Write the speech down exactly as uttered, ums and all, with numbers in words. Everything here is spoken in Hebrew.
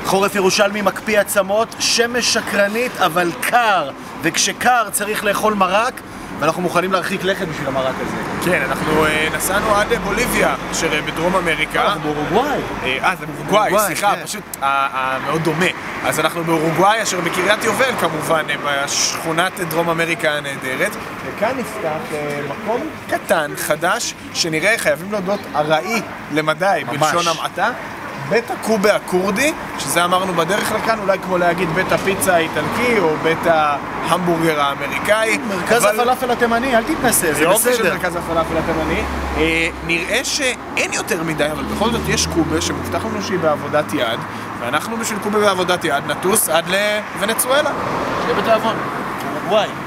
חורף ירושלמי מקפיא עצמות, שמש שקרנית אבל קר, וכשקר צריך לאכול מרק, ואנחנו מוכנים להרחיק לכת בשביל המרק הזה. כן, אנחנו נסענו עד בוליביה, אשר בדרום אמריקה. אנחנו באורוגוואי. אה, זה באורוגוואי, סליחה, פשוט מאוד דומה. אז אנחנו באורוגוואי, אשר בקריית יובל כמובן, בשכונת דרום אמריקה הנהדרת. וכאן נפתח מקום קטן, חדש, שנראה, חייבים להודות, ארעי למדי, בלשון המעטה. בית הקובה הקורדי, שזה אמרנו בדרך לכאן, אולי כמו להגיד בית הפיצה האיטלקי או בית ההמבורגר האמריקאי. מרכז הפלאפל התימני, אל תתנסה, זה יופי של בסדר. מרכז הפלאפל התימני. אה, נראה שאין יותר מדי, אבל בכל זאת יש קובה שמובטח לנו שהיא בעבודת יד, ואנחנו בשביל קובה בעבודת יד נטוס עד לוונצואלה. שיהיה בתיאבון. וואי.